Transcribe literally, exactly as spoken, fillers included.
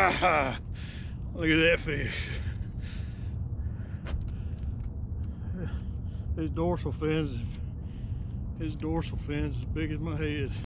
Ah, look at that fish. His dorsal fins, his dorsal fins as big as my head.